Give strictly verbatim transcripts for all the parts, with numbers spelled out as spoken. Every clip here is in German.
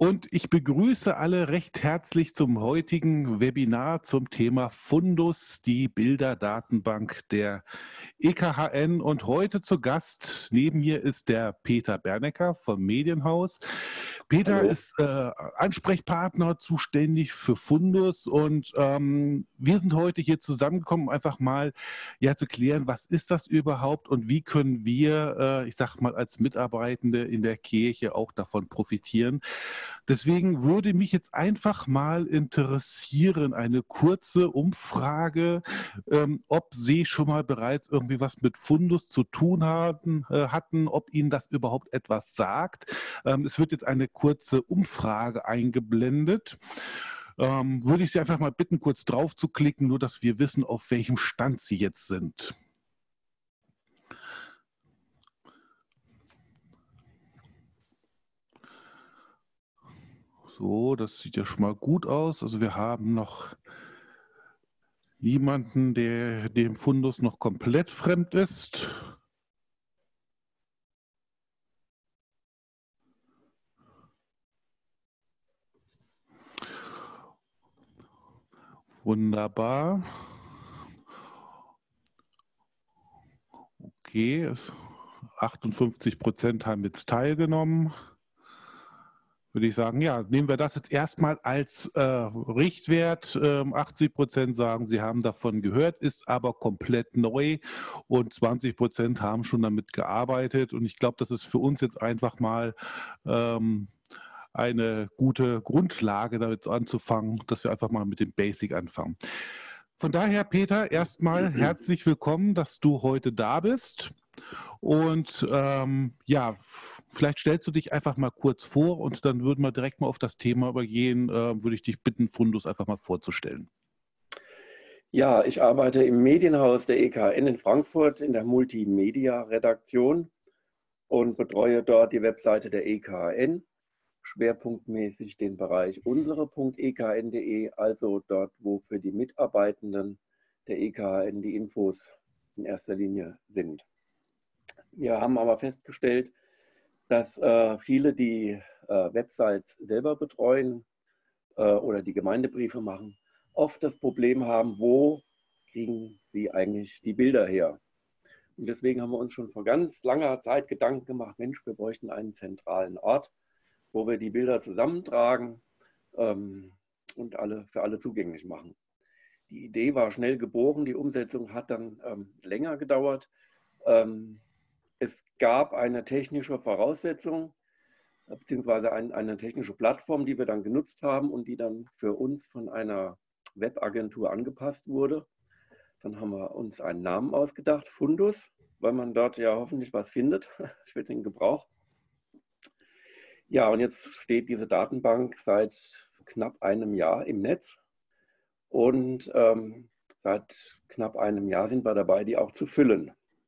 Und ich begrüße alle recht herzlich zum heutigen Webinar zum Thema Fundus, die Bilderdatenbank der E K H N. Und heute zu Gast neben mir ist der Peter Bernecker vom Medienhaus. Peter Hallo. ist äh, Ansprechpartner, zuständig für Fundus, und ähm, wir sind heute hier zusammengekommen, um einfach mal ja, zu klären, was ist das überhaupt und wie können wir, äh, ich sag mal, als Mitarbeitende in der Kirche auch davon profitieren. Deswegen würde mich jetzt einfach mal interessieren, eine kurze Umfrage, ähm, ob Sie schon mal bereits irgendwie was mit Fundus zu tun hatten, äh, hatten, ob Ihnen das überhaupt etwas sagt. Ähm, es wird jetzt eine kurze Umfrage eingeblendet. Ähm, würde ich Sie einfach mal bitten, kurz drauf zu klicken, nur dass wir wissen, auf welchem Stand Sie jetzt sind. So, das sieht ja schon mal gut aus. Also wir haben noch niemanden, der dem Fundus noch komplett fremd ist. Wunderbar. Okay, achtundfünfzig Prozent haben jetzt teilgenommen. Würde ich sagen, ja, nehmen wir das jetzt erstmal als äh, Richtwert. Ähm, achtzig Prozent sagen, sie haben davon gehört, ist aber komplett neu, und zwanzig Prozent haben schon damit gearbeitet. Und ich glaube, das ist für uns jetzt einfach mal ähm, eine gute Grundlage, damit anzufangen, dass wir einfach mal mit dem Basic anfangen. Von daher, Peter, erstmal herzlich willkommen, dass du heute da bist. Und ähm, ja, vielleicht stellst du dich einfach mal kurz vor, und dann würden wir direkt mal auf das Thema übergehen. Äh, würde ich dich bitten, Fundus einfach mal vorzustellen. Ja, ich arbeite im Medienhaus der E K H N in Frankfurt in der Multimedia-Redaktion und betreue dort die Webseite der E K H N, schwerpunktmäßig den Bereich unsere Punkt e k h n punkt de, also dort, wo für die Mitarbeitenden der E K H N die Infos in erster Linie sind. Wir haben aber festgestellt, dass äh, viele, die äh, Websites selber betreuen äh, oder die Gemeindebriefe machen, oft das Problem haben, wo kriegen sie eigentlich die Bilder her? Und deswegen haben wir uns schon vor ganz langer Zeit Gedanken gemacht, Mensch, wir bräuchten einen zentralen Ort, wo wir die Bilder zusammentragen ähm, und alle, für alle zugänglich machen. Die Idee war schnell geboren, die Umsetzung hat dann ähm, länger gedauert. Ähm, es gab eine technische Voraussetzung, beziehungsweise ein, eine technische Plattform, die wir dann genutzt haben und die dann für uns von einer Webagentur angepasst wurde. Dann haben wir uns einen Namen ausgedacht, Fundus, weil man dort ja hoffentlich was findet für den Gebrauch. Ja, und jetzt steht diese Datenbank seit knapp einem Jahr im Netz, und ähm, seit knapp einem Jahr sind wir dabei, die auch zu füllen.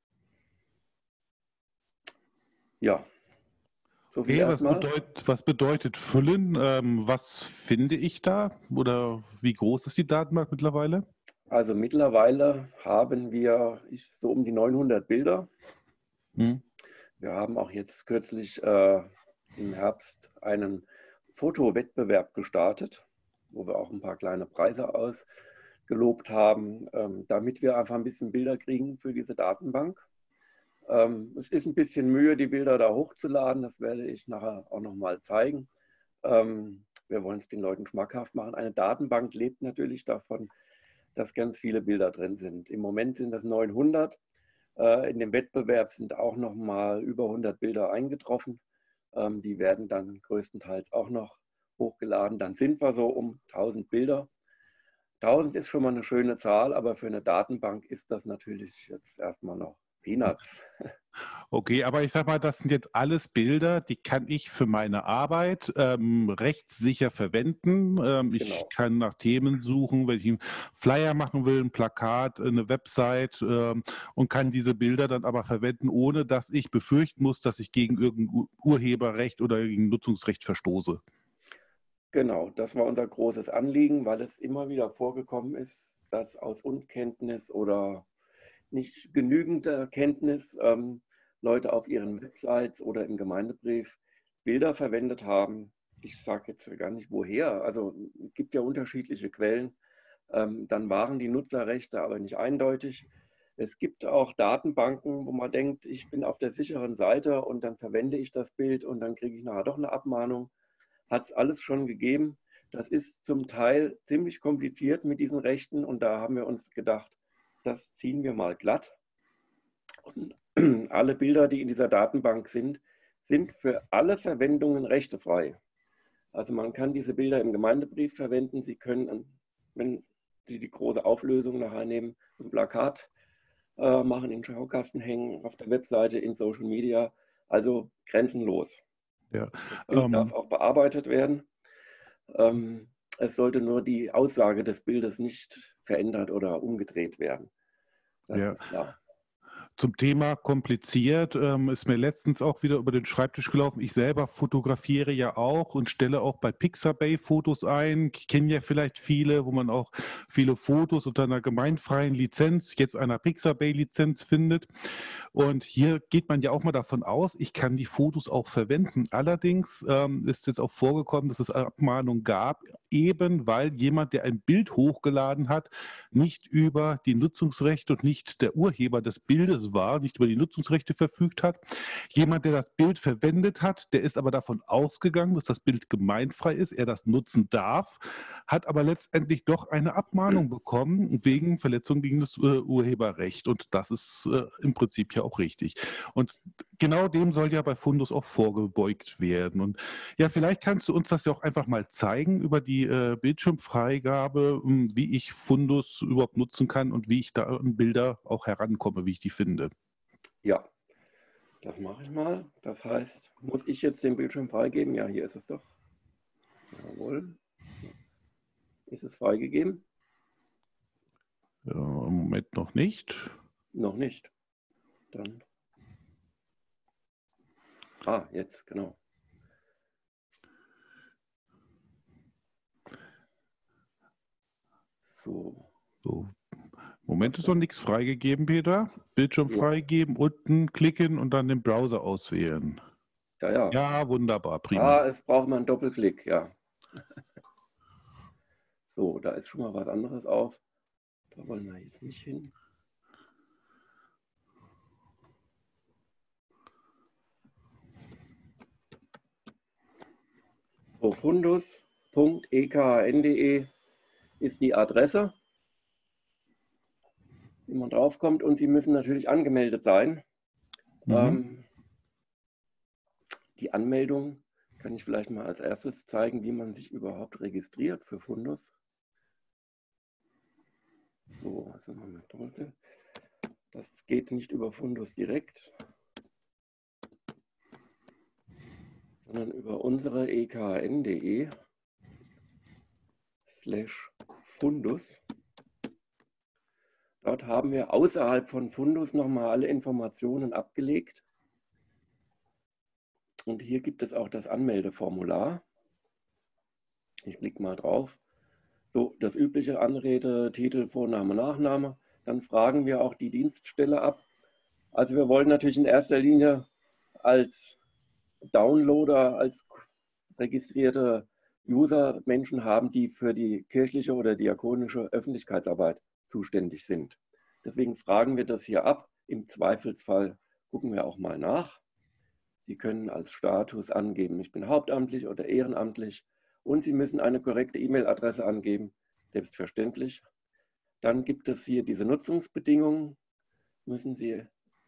Ja. So viel Okay, was erstmal. bedeutet, was bedeutet füllen? Ähm, was finde ich da? Oder wie groß ist die Datenbank mittlerweile? Also mittlerweile haben wir so um die neunhundert Bilder. Hm. Wir haben auch jetzt kürzlich äh, im Herbst einen Fotowettbewerb gestartet, wo wir auch ein paar kleine Preise ausgelobt haben, ähm, damit wir einfach ein bisschen Bilder kriegen für diese Datenbank. Ähm, es ist ein bisschen Mühe, die Bilder da hochzuladen. Das werde ich nachher auch nochmal zeigen. Ähm, wir wollen es den Leuten schmackhaft machen. Eine Datenbank lebt natürlich davon, dass ganz viele Bilder drin sind. Im Moment sind das neunhundert. Äh, in dem Wettbewerb sind auch noch mal über hundert Bilder eingetroffen. Ähm, die werden dann größtenteils auch noch hochgeladen. Dann sind wir so um tausend Bilder. tausend ist schon mal eine schöne Zahl, aber für eine Datenbank ist das natürlich jetzt erstmal noch Peanuts. Okay, aber ich sag mal, das sind jetzt alles Bilder, die kann ich für meine Arbeit ähm, rechtssicher verwenden. Ähm, ich Genau. kann nach Themen suchen, wenn ich einen Flyer machen will, ein Plakat, eine Website, ähm, und kann diese Bilder dann aber verwenden, ohne dass ich befürchten muss, dass ich gegen irgendein Ur Urheberrecht oder gegen Nutzungsrecht verstoße. Genau, das war unser großes Anliegen, weil es immer wieder vorgekommen ist, dass aus Unkenntnis oder nicht genügender Kenntnis ähm, Leute auf ihren Websites oder im Gemeindebrief Bilder verwendet haben, ich sage jetzt gar nicht woher, also es gibt ja unterschiedliche Quellen, ähm, dann waren die Nutzerrechte aber nicht eindeutig. Es gibt auch Datenbanken, wo man denkt, ich bin auf der sicheren Seite und dann verwende ich das Bild und dann kriege ich nachher doch eine Abmahnung. Hat es alles schon gegeben. Das ist zum Teil ziemlich kompliziert mit diesen Rechten und da haben wir uns gedacht, das ziehen wir mal glatt. Und alle Bilder, die in dieser Datenbank sind, sind für alle Verwendungen rechtefrei. Also man kann diese Bilder im Gemeindebrief verwenden. Sie können, wenn Sie die große Auflösung nachher nehmen, ein Plakat äh, machen, in den Schaukasten hängen, auf der Webseite, in Social Media. Also grenzenlos. Ja. Das Bild Ähm, darf auch bearbeitet werden. Ähm, es sollte nur die Aussage des Bildes nicht verändert oder umgedreht werden. Das ja. ist klar. Zum Thema kompliziert, ähm, ist mir letztens auch wieder über den Schreibtisch gelaufen. Ich selber fotografiere ja auch und stelle auch bei Pixabay Fotos ein. Ich kenne ja vielleicht viele, wo man auch viele Fotos unter einer gemeinfreien Lizenz, jetzt einer Pixabay-Lizenz findet. Und hier geht man ja auch mal davon aus, ich kann die Fotos auch verwenden. Allerdings ähm, ist jetzt auch vorgekommen, dass es Abmahnungen gab, eben weil jemand, der ein Bild hochgeladen hat, nicht über die Nutzungsrechte und nicht der Urheber des Bildes war, nicht über die Nutzungsrechte verfügt hat. Jemand, der das Bild verwendet hat, der ist aber davon ausgegangen, dass das Bild gemeinfrei ist, er das nutzen darf, hat aber letztendlich doch eine Abmahnung bekommen wegen Verletzung gegen das äh, Urheberrecht. Und das ist äh, im Prinzip ja auch richtig. Und genau dem soll ja bei Fundus auch vorgebeugt werden. Und ja, vielleicht kannst du uns das ja auch einfach mal zeigen über die äh, Bildschirmfreigabe, wie ich Fundus überhaupt nutzen kann und wie ich da an Bilder auch herankomme, wie ich die finde. Ja, das mache ich mal. Das heißt, muss ich jetzt den Bildschirm freigeben? Ja, hier ist es doch. Jawohl. Ist es freigegeben? Ja, im Moment noch nicht. Noch nicht. Dann. Ah, jetzt, genau. So. So. Im Moment ist noch nichts freigegeben, Peter. Bildschirm Ja, freigeben, unten klicken und dann den Browser auswählen. ja. ja. Ja, wunderbar, prima. Ah, es braucht mal einen Doppelklick, ja. So, da ist schon mal was anderes auf. Da wollen wir jetzt nicht hin. So, fundus punkt e k h n punkt d e ist die Adresse, wie man draufkommt. Und Sie müssen natürlich angemeldet sein. Mhm. Ähm, die Anmeldung kann ich vielleicht mal als erstes zeigen, wie man sich überhaupt registriert für Fundus. So, also mal drücke. Das geht nicht über Fundus direkt, sondern über unsere e k h n punkt d e slash Fundus. Dort haben wir außerhalb von Fundus nochmal alle Informationen abgelegt. Und hier gibt es auch das Anmeldeformular. Ich klicke mal drauf. So, das übliche Anrede, Titel, Vorname, Nachname. Dann fragen wir auch die Dienststelle ab. Also wir wollen natürlich in erster Linie als Downloader, als registrierte User Menschen haben, die für die kirchliche oder diakonische Öffentlichkeitsarbeit zuständig sind. Deswegen fragen wir das hier ab. Im Zweifelsfall gucken wir auch mal nach. Sie können als Status angeben, ich bin hauptamtlich oder ehrenamtlich, und Sie müssen eine korrekte E-Mail-Adresse angeben, selbstverständlich. Dann gibt es hier diese Nutzungsbedingungen, müssen Sie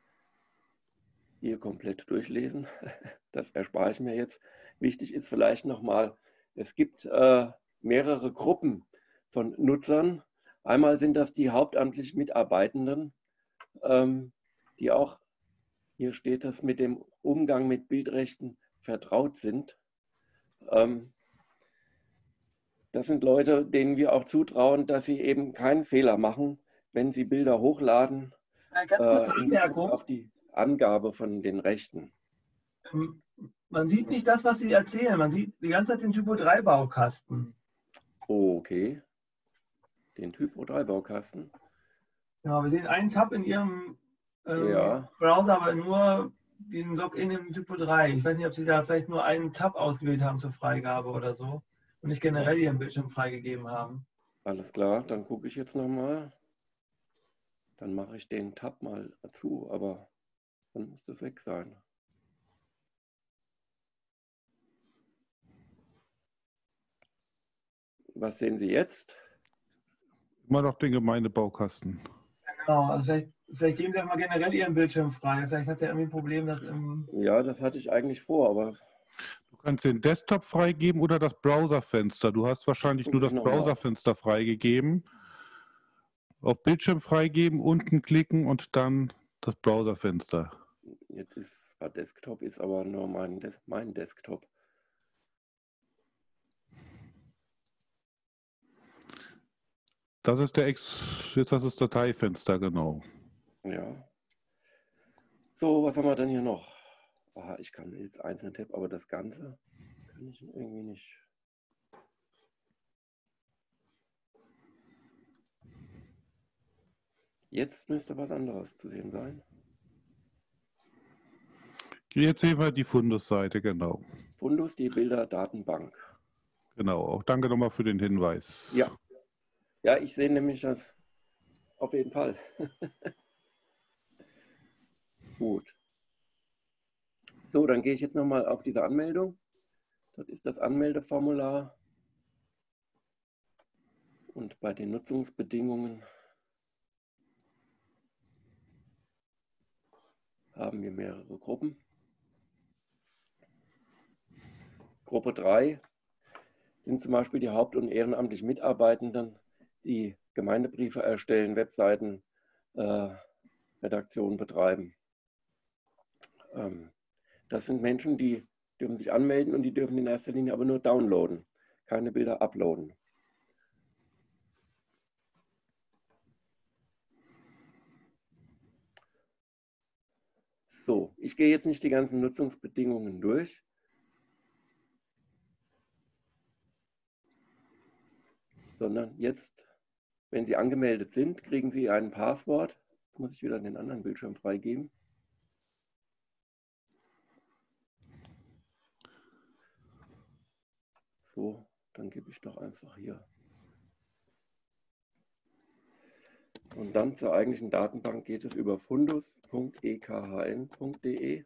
hier komplett durchlesen. Das erspare ich mir jetzt. Wichtig ist vielleicht nochmal, es gibt äh, mehrere Gruppen von Nutzern. Einmal sind das die hauptamtlich Mitarbeitenden, ähm, die auch, hier steht das, mit dem Umgang mit Bildrechten vertraut sind. Ähm, das sind Leute, denen wir auch zutrauen, dass sie eben keinen Fehler machen, wenn sie Bilder hochladen, Ganz kurze äh, in Bezug Anmerkung. auf die Angabe von den Rechten. Ähm, Man sieht nicht das, was Sie erzählen. Man sieht die ganze Zeit den Typo drei Baukasten. Okay, den Typo drei Baukasten. Ja, wir sehen einen Tab in Ihrem ähm, Ja. Browser, aber nur diesen Login im Typo drei. Ich weiß nicht, ob Sie da vielleicht nur einen Tab ausgewählt haben zur Freigabe oder so und nicht generell Ihren Bildschirm freigegeben haben. Alles klar, dann gucke ich jetzt nochmal. Dann mache ich den Tab mal zu, aber dann muss das weg sein. Was sehen Sie jetzt? Immer noch den Gemeindebaukasten. Genau, also vielleicht, vielleicht geben Sie auch mal generell Ihren Bildschirm frei. Vielleicht hat er irgendwie ein Problem, dass im... Ja, das hatte ich eigentlich vor, aber... Du kannst den Desktop freigeben oder das Browserfenster. Du hast wahrscheinlich nur das Browserfenster freigegeben. Auf Bildschirm freigeben, unten klicken und dann das Browserfenster. Jetzt ist Desktop, ist aber nur mein, Des mein Desktop. Das ist der Ex jetzt das ist das Dateifenster, genau. Ja. So, was haben wir denn hier noch? Aha, ich kann jetzt einzeln Tab, aber das Ganze kann ich irgendwie nicht. Jetzt müsste was anderes zu sehen sein. Jetzt sehen wir die Fundus-Seite, genau. Fundus, die Bilderdatenbank. Genau, auch danke nochmal für den Hinweis. Ja, ja, ich sehe nämlich das auf jeden Fall. Gut. So, dann gehe ich jetzt nochmal auf diese Anmeldung. Das ist das Anmeldeformular. Und bei den Nutzungsbedingungen haben wir mehrere Gruppen. Gruppe drei sind zum Beispiel die haupt- und ehrenamtlich Mitarbeitenden, die Gemeindebriefe erstellen, Webseiten, äh, Redaktionen betreiben. Ähm, das sind Menschen, die dürfen sich anmelden und die dürfen in erster Linie aber nur downloaden, keine Bilder uploaden. So, ich gehe jetzt nicht die ganzen Nutzungsbedingungen durch. Sondern jetzt, wenn Sie angemeldet sind, kriegen Sie ein Passwort. Jetzt muss ich wieder den anderen Bildschirm freigeben. So, dann gebe ich doch einfach hier. Und dann zur eigentlichen Datenbank geht es über fundus punkt e k h n punkt de.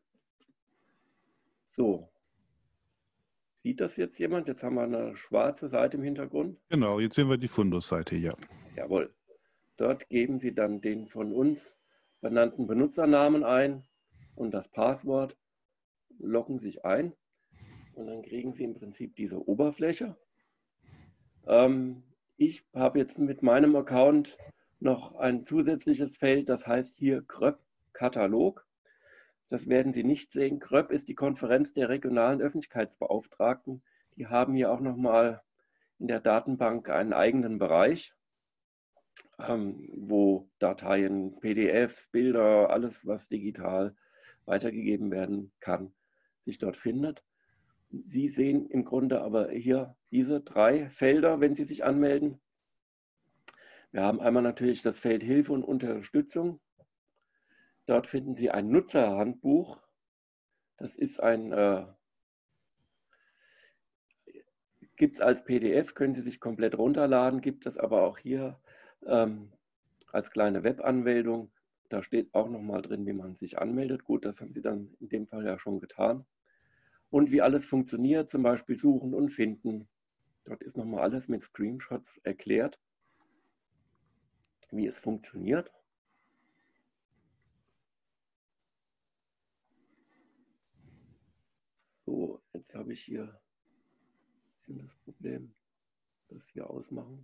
So, sieht das jetzt jemand? Jetzt haben wir eine schwarze Seite im Hintergrund. Genau, jetzt sehen wir die Fundus-Seite, ja. Jawohl. Dort geben Sie dann den von uns benannten Benutzernamen ein und das Passwort, loggen sich ein und dann kriegen Sie im Prinzip diese Oberfläche. Ähm, ich habe jetzt mit meinem Account noch ein zusätzliches Feld, das heißt hier Kröpp-Katalog. Das werden Sie nicht sehen. Kröpp ist die Konferenz der regionalen Öffentlichkeitsbeauftragten. Die haben hier auch nochmal in der Datenbank einen eigenen Bereich, ähm, wo Dateien, P D Fs, Bilder, alles, was digital weitergegeben werden kann, sich dort findet. Sie sehen im Grunde aber hier diese drei Felder, wenn Sie sich anmelden. Wir haben einmal natürlich das Feld Hilfe und Unterstützung. Dort finden Sie ein Nutzerhandbuch. Das ist ein, äh, gibt es als P D F, können Sie sich komplett runterladen, gibt es aber auch hier ähm, als kleine Webanmeldung. Da steht auch nochmal drin, wie man sich anmeldet. Gut, das haben Sie dann in dem Fall ja schon getan. Und wie alles funktioniert, zum Beispiel suchen und finden. Dort ist nochmal alles mit Screenshots erklärt, wie es funktioniert. So, jetzt habe ich hier das Problem, das hier ausmachen.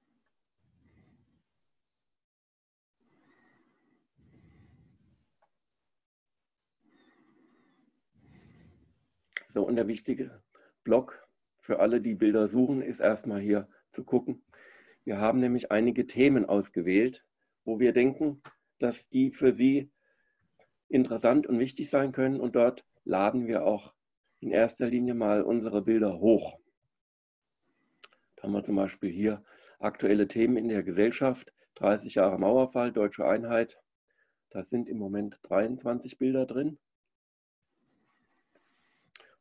So, und der wichtige Block für alle, die Bilder suchen, ist erstmal hier zu gucken. Wir haben nämlich einige Themen ausgewählt, wo wir denken, dass die für Sie interessant und wichtig sein können. Und dort laden wir auch in erster Linie mal unsere Bilder hoch. Da haben wir zum Beispiel hier aktuelle Themen in der Gesellschaft, dreißig Jahre Mauerfall, Deutsche Einheit. Da sind im Moment dreiundzwanzig Bilder drin.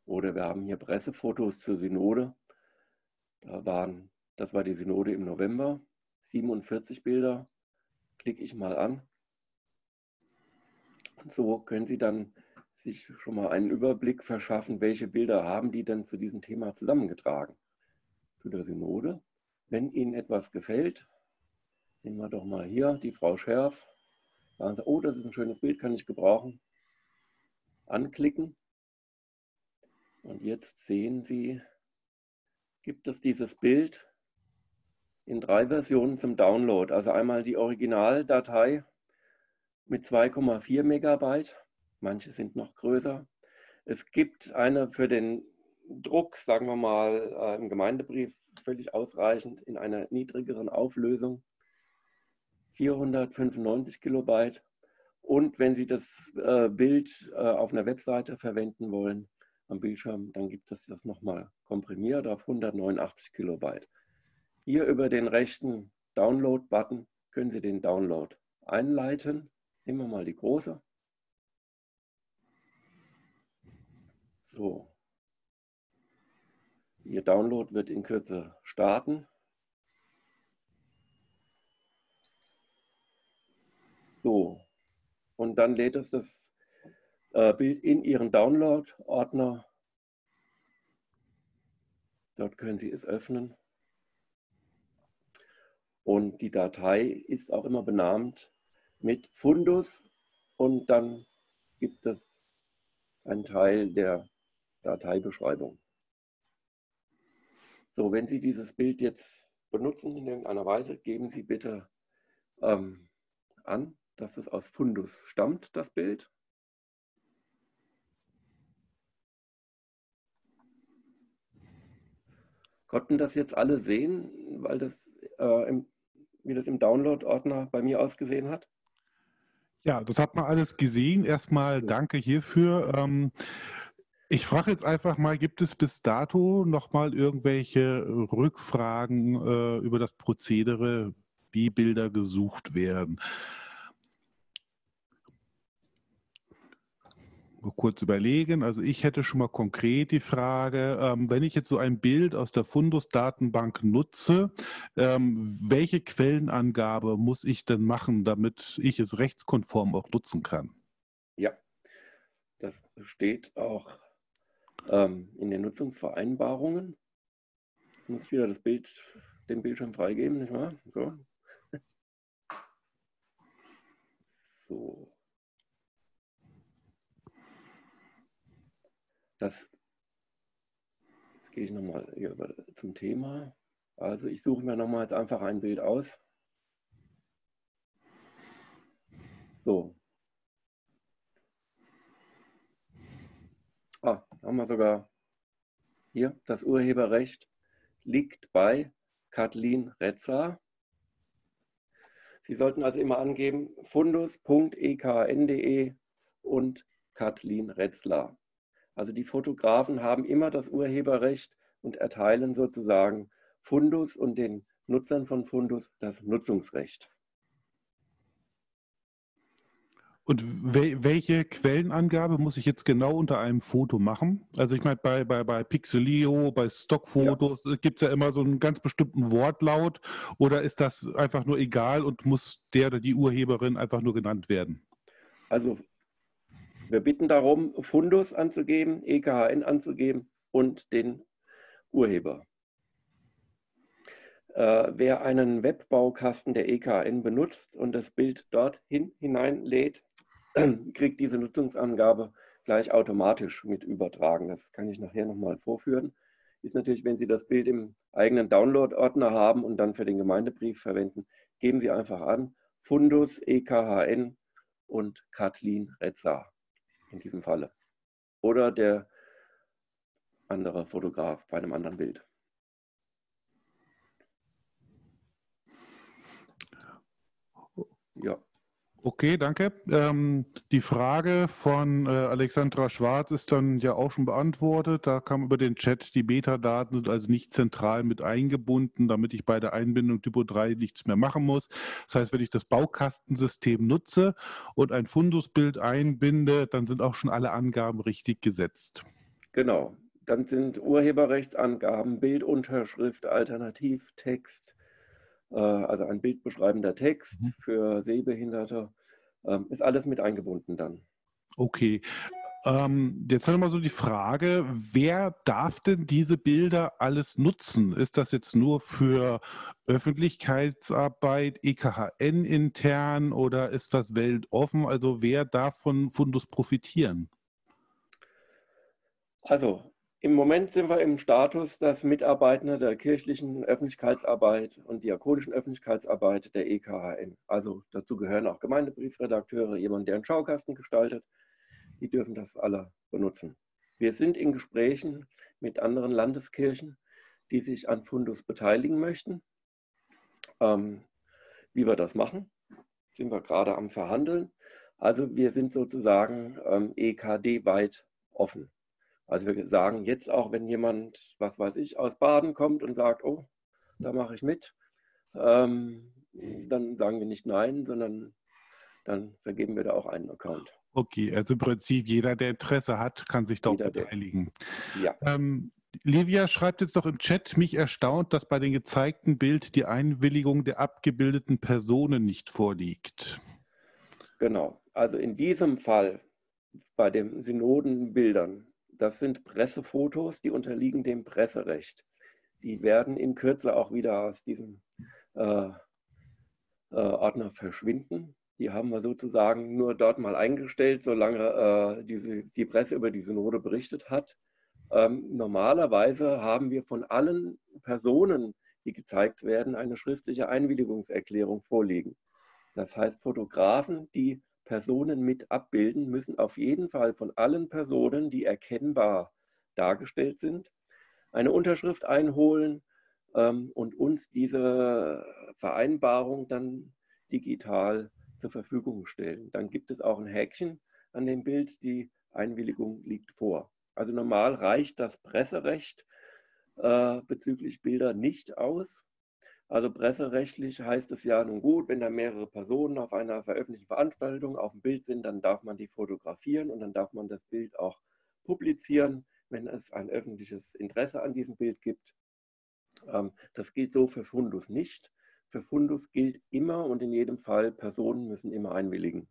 Oder wir haben hier Pressefotos zur Synode. Da waren, das war die Synode im November, siebenundvierzig Bilder. Klicke ich mal an. Und so können Sie dann sich schon mal einen Überblick verschaffen, welche Bilder haben die denn zu diesem Thema zusammengetragen. Zu der Synode. Wenn Ihnen etwas gefällt, nehmen wir doch mal hier die Frau Scherf. Sagen Sie, oh, das ist ein schönes Bild, kann ich gebrauchen. Anklicken. Und jetzt sehen Sie, gibt es dieses Bild in drei Versionen zum Download. Also einmal die Originaldatei mit zwei Komma vier Megabyte. Manche sind noch größer. Es gibt eine für den Druck, sagen wir mal, äh, im Gemeindebrief völlig ausreichend in einer niedrigeren Auflösung. vierhundertfünfundneunzig Kilobyte. Und wenn Sie das äh, Bild äh, auf einer Webseite verwenden wollen, am Bildschirm, dann gibt es das nochmal komprimiert auf hundertneunundachtzig Kilobyte. Hier über den rechten Download-Button können Sie den Download einleiten. Nehmen wir mal die große. So. Ihr Download wird in Kürze starten. So. Und dann lädt es das äh, Bild in Ihren Download-Ordner. Dort können Sie es öffnen. Und die Datei ist auch immer benannt mit Fundus. Und dann gibt es einen Teil der Dateibeschreibung. So, wenn Sie dieses Bild jetzt benutzen in irgendeiner Weise, geben Sie bitte ähm, an, dass es aus Fundus stammt, das Bild. Konnten das jetzt alle sehen, weil das, äh, im, wie das im Download-Ordner bei mir ausgesehen hat? Ja, das hat man alles gesehen. Erstmal danke hierfür. Ähm, ich frage jetzt einfach mal, gibt es bis dato nochmal irgendwelche Rückfragen äh, über das Prozedere, wie Bilder gesucht werden? Mal kurz überlegen. Also ich hätte schon mal konkret die Frage, ähm, wenn ich jetzt so ein Bild aus der Fundus-Datenbank nutze, ähm, welche Quellenangabe muss ich denn machen, damit ich es rechtskonform auch nutzen kann? Ja, das steht auch ähm, in den Nutzungsvereinbarungen. Ich muss wieder das Bild, den Bildschirm freigeben, nicht wahr? So. So. Das, jetzt gehe ich nochmal zum Thema. Also ich suche mir nochmal jetzt einfach ein Bild aus. So. Ah, haben wir sogar hier, das Urheberrecht liegt bei Kathleen Retzler. Sie sollten also immer angeben fundus punkt e k n punkt de und Kathleen Retzler. Also die Fotografen haben immer das Urheberrecht und erteilen sozusagen Fundus und den Nutzern von Fundus das Nutzungsrecht. Und wel welche Quellenangabe muss ich jetzt genau unter einem Foto machen? Also ich meine, bei, bei, bei Pixelio, bei Stockfotos ja. gibt es ja immer so einen ganz bestimmten Wortlaut, oder ist das einfach nur egal und muss der oder die Urheberin einfach nur genannt werden? Also wir bitten darum, Fundus anzugeben, E K H N anzugeben und den Urheber. Äh, wer einen Webbaukasten der E K H N benutzt und das Bild dorthin hineinlädt, kriegt diese Nutzungsangabe gleich automatisch mit übertragen. Das kann ich nachher nochmal vorführen. Ist natürlich, wenn Sie das Bild im eigenen Download-Ordner haben und dann für den Gemeindebrief verwenden, geben Sie einfach an Fundus, E K H N und Kathleen Retzler in diesem Falle. Oder der andere Fotograf bei einem anderen Bild. Ja. Okay, danke. Ähm, die Frage von äh, Alexandra Schwarz ist dann ja auch schon beantwortet. Da kam über den Chat, die Metadaten sind also nicht zentral mit eingebunden, damit ich bei der Einbindung Typo drei nichts mehr machen muss. Das heißt, wenn ich das Baukastensystem nutze und ein Fundusbild einbinde, dann sind auch schon alle Angaben richtig gesetzt. Genau. dann sind Urheberrechtsangaben, Bildunterschrift, Alternativtext, äh, also ein bildbeschreibender Text Mhm. für Sehbehinderte, ähm, ist alles mit eingebunden dann. Okay. Ähm, jetzt noch mal so die Frage, wer darf denn diese Bilder alles nutzen? Ist das jetzt nur für Öffentlichkeitsarbeit, E K H N intern oder ist das weltoffen? Also wer darf von Fundus profitieren? Also im Moment sind wir im Status, dass Mitarbeitende der kirchlichen Öffentlichkeitsarbeit und diakonischen Öffentlichkeitsarbeit der E K H N, also dazu gehören auch Gemeindebriefredakteure, jemand, der einen Schaukasten gestaltet, die dürfen das alle benutzen. Wir sind in Gesprächen mit anderen Landeskirchen, die sich an Fundus beteiligen möchten. Ähm, wie wir das machen, sind wir gerade am Verhandeln. Also wir sind sozusagen ähm, E K D-weit offen. Also wir sagen jetzt auch, wenn jemand, was weiß ich, aus Baden kommt und sagt, oh, da mache ich mit, ähm, dann sagen wir nicht nein, sondern dann vergeben wir da auch einen Account. Okay, also im Prinzip jeder, der Interesse hat, kann sich doch Jeder, der, beteiligen. ja. Ähm, Livia schreibt jetzt noch im Chat, mich erstaunt, dass bei dem gezeigten Bild die Einwilligung der abgebildeten Personen nicht vorliegt. Genau. Also in diesem Fall bei den Synodenbildern, das sind Pressefotos, die unterliegen dem Presserecht. Die werden in Kürze auch wieder aus diesem äh, äh, Ordner verschwinden. Die haben wir sozusagen nur dort mal eingestellt, solange äh, diese, die Presse über die Synode berichtet hat. Ähm, normalerweise haben wir von allen Personen, die gezeigt werden, eine schriftliche Einwilligungserklärung vorliegen. Das heißt, Fotografen, die Personen mit abbilden, müssen auf jeden Fall von allen Personen, die erkennbar dargestellt sind, eine Unterschrift einholen ähm, und uns diese Vereinbarung dann digital zur Verfügung stellen. Dann gibt es auch ein Häkchen an dem Bild, die Einwilligung liegt vor. Also normal reicht das Presserecht äh, bezüglich Bilder nicht aus. Also presserechtlich heißt es ja nun gut, wenn da mehrere Personen auf einer veröffentlichten Veranstaltung auf dem Bild sind, dann darf man die fotografieren und dann darf man das Bild auch publizieren, wenn es ein öffentliches Interesse an diesem Bild gibt. Ähm, das gilt so für Fundus nicht. Für Fundus gilt immer und in jedem Fall, Personen müssen immer einwilligen.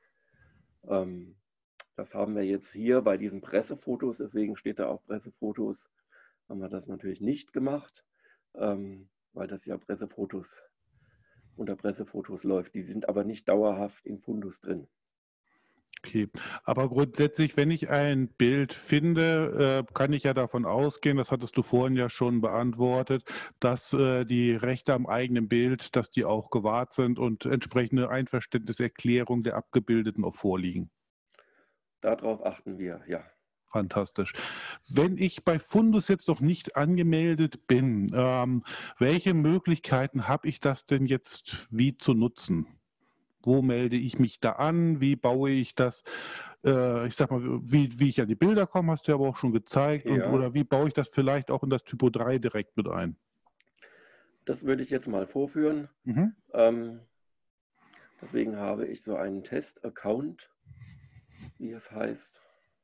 Ähm, das haben wir jetzt hier bei diesen Pressefotos, deswegen steht da auch Pressefotos, haben wir das natürlich nicht gemacht, ähm, weil das ja Pressefotos unter Pressefotos läuft. Die sind aber nicht dauerhaft in Fundus drin. Okay, aber grundsätzlich, wenn ich ein Bild finde, äh, kann ich ja davon ausgehen, das hattest du vorhin ja schon beantwortet, dass äh, die Rechte am eigenen Bild, dass die auch gewahrt sind und entsprechende Einverständniserklärung der Abgebildeten auch vorliegen. Darauf achten wir, ja. Fantastisch. Wenn ich bei Fundus jetzt noch nicht angemeldet bin, ähm, welche Möglichkeiten habe ich das denn jetzt wie zu nutzen? Wo melde ich mich da an? Wie baue ich das? Äh, ich sag mal, wie, wie ich an die Bilder komme, hast du ja aber auch schon gezeigt. Und, Ja, oder wie baue ich das vielleicht auch in das Typo drei direkt mit ein? das würde ich jetzt mal vorführen. Mhm. Ähm, deswegen habe ich so einen Test-Account, wie es heißt.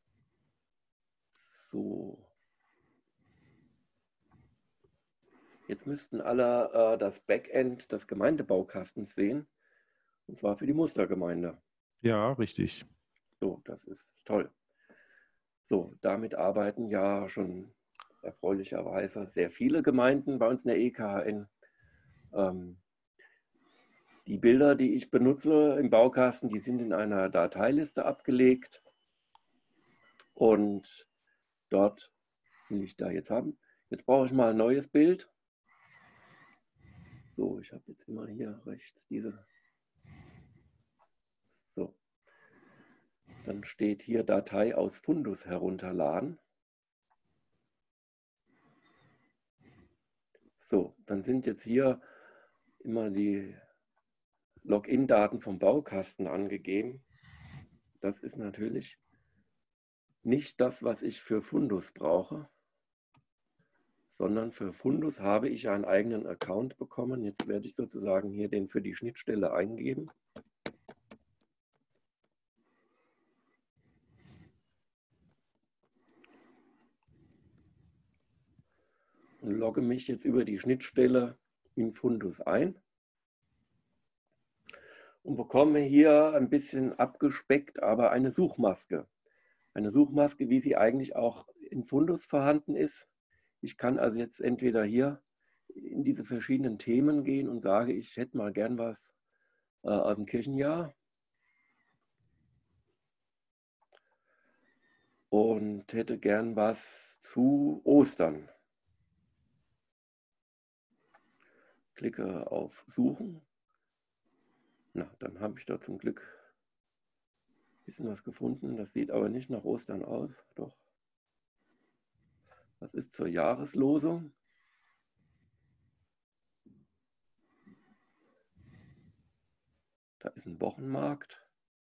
So. Jetzt müssten alle äh, das Backend des Gemeindebaukastens sehen, und zwar für die Mustergemeinde. Ja, richtig. So, das ist toll. So, damit arbeiten ja schon erfreulicherweise sehr viele Gemeinden bei uns in der E K H N. Ähm, die Bilder, die ich benutze im Baukasten, die sind in einer Dateiliste abgelegt und dort will ich da jetzt haben. Jetzt brauche ich mal ein neues Bild. So, ich habe jetzt immer hier rechts diese. So, dann steht hier Datei aus Fundus herunterladen. So, dann sind jetzt hier immer die Login-Daten vom Baukasten angegeben. Das ist natürlich nicht das, was ich für Fundus brauche, sondern für Fundus habe ich einen eigenen Account bekommen. Jetzt werde ich sozusagen hier den für die Schnittstelle eingeben. logge mich jetzt über die Schnittstelle in Fundus ein und bekomme hier ein bisschen abgespeckt, aber eine Suchmaske. Eine Suchmaske, wie sie eigentlich auch in Fundus vorhanden ist. Ich kann also jetzt entweder hier in diese verschiedenen Themen gehen und sage, ich hätte mal gern was äh, aus dem Kirchenjahr. Und hätte gern was zu Ostern. Klicke auf Suchen. Na, dann habe ich da zum Glück ein bisschen was gefunden. Das sieht aber nicht nach Ostern aus. Doch. Das ist zur Jahreslosung. Da ist ein Wochenmarkt.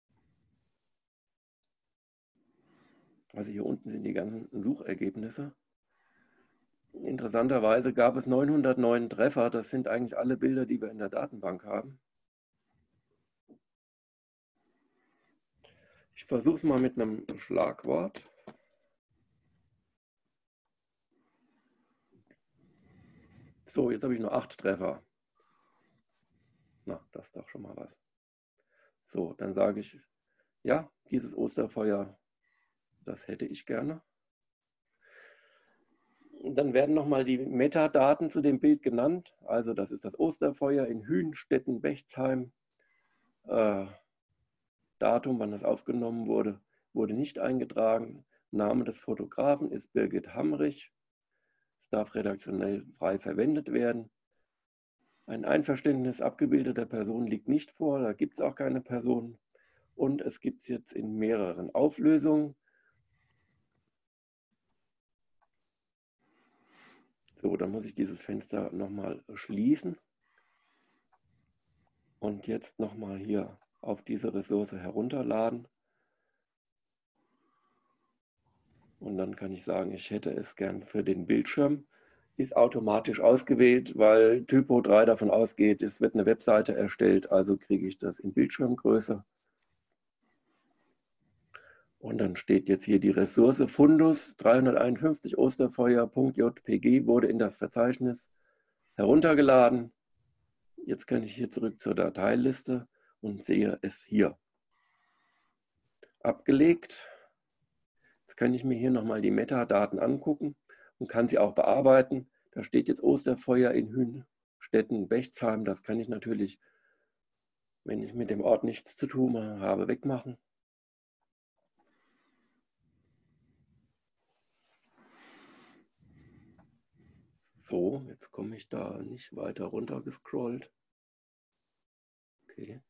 Also hier unten sind die ganzen Suchergebnisse. Interessanterweise gab es neunhundertneun Treffer. Das sind eigentlich alle Bilder, die wir in der Datenbank haben. Ich versuche es mal mit einem Schlagwort. So, jetzt habe ich nur acht Treffer. Na, das ist doch schon mal was. So, dann sage ich, ja, dieses Osterfeuer, das hätte ich gerne. Und dann werden nochmal die Metadaten zu dem Bild genannt. Also das ist das Osterfeuer in Hünstetten-Bechtsheim. Äh, Datum, wann das aufgenommen wurde, wurde nicht eingetragen. Name des Fotografen ist Birgit Hamrich. Es darf redaktionell frei verwendet werden. Ein Einverständnis abgebildeter Person liegt nicht vor, da gibt es auch keine Person. Und es gibt es jetzt in mehreren Auflösungen. So, dann muss ich dieses Fenster nochmal schließen. Und jetzt nochmal hier auf diese Ressource herunterladen. Und dann kann ich sagen, ich hätte es gern für den Bildschirm. Ist automatisch ausgewählt, weil Typo drei davon ausgeht, es wird eine Webseite erstellt, also kriege ich das in Bildschirmgröße. Und dann steht jetzt hier die Ressource Fundus dreihunderteinundfünfzig Osterfeuer.jpg wurde in das Verzeichnis heruntergeladen. Jetzt kann ich hier zurück zur Dateiliste und sehe es hier. Abgelegt. Jetzt kann ich mir hier nochmal die Metadaten angucken und kann sie auch bearbeiten. Da steht jetzt Osterfeuer in Hünstetten-Bechtsheim. Das kann ich natürlich, wenn ich mit dem Ort nichts zu tun habe, wegmachen. So, jetzt komme ich da nicht weiter runter gescrollt. Okay.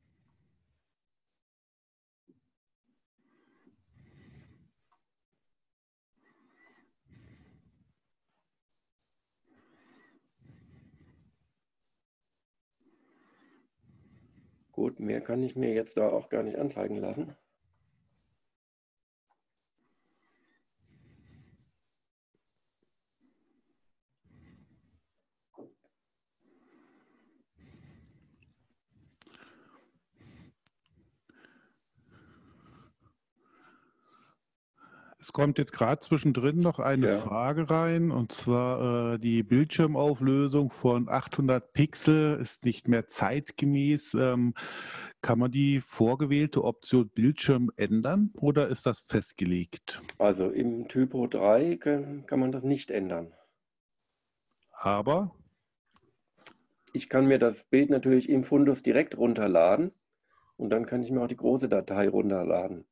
Gut, mehr kann ich mir jetzt da auch gar nicht anzeigen lassen. Es kommt jetzt gerade zwischendrin noch eine Ja. Frage rein, und zwar äh, die Bildschirmauflösung von achthundert Pixel ist nicht mehr zeitgemäß. Ähm, kann man die vorgewählte Option Bildschirm ändern oder ist das festgelegt? Also im Typo drei kann, kann man das nicht ändern. Aber? Ich kann mir das Bild natürlich im Fundus direkt runterladen und dann kann ich mir auch die große Datei runterladen.